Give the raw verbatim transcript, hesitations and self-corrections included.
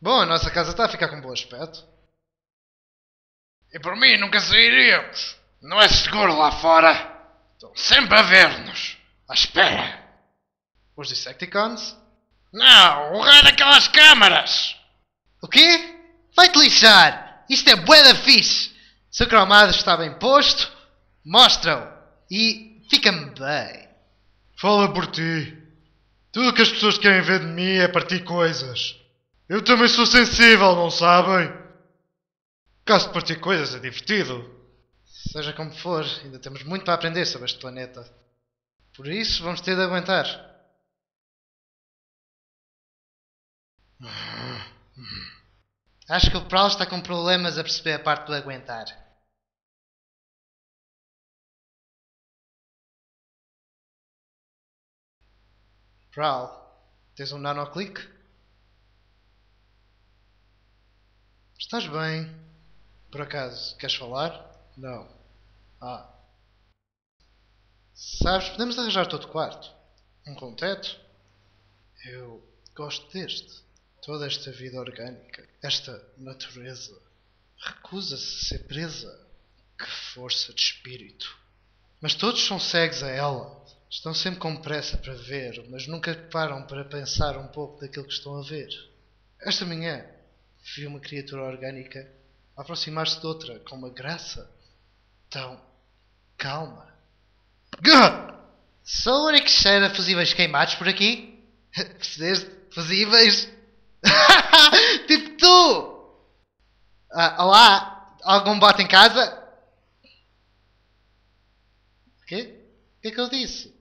Bom, a nossa casa está a ficar com bom aspecto. E por mim nunca sairíamos. Não é seguro lá fora. Estão sempre a ver-nos. À espera. Os Decepticons? Não, o raio daquelas câmaras. O quê? Vai-te lixar! Isto é bué da fixe! Se o cromado está bem posto, mostra-o. E fica-me bem. Fala por ti. Tudo o que as pessoas querem ver de mim é partir coisas. Eu também sou sensível, não sabem? Caso de partir coisas é divertido. Seja como for, ainda temos muito para aprender sobre este planeta. Por isso, vamos ter de aguentar. Acho que o Prowl está com problemas a perceber a parte do aguentar. Prowl, tens um nanoclick? Estás bem? Por acaso, queres falar? Não. Ah. Sabes, podemos arranjar todo o quarto. Um com teto. Eu gosto deste. Toda esta vida orgânica. Esta natureza. Recusa-se a ser presa. Que força de espírito. Mas todos são cegos a ela. Estão sempre com pressa para ver, mas nunca param para pensar um pouco daquilo que estão a ver. Esta manhã vi uma criatura orgânica aproximar-se de outra com uma graça tão calma. Gah! Sou o único que cheira fusíveis queimados por aqui? Percebeste? Fusíveis? Tipo tu! Ah, olá! Algum bote em casa? O quê? O que é que eu disse?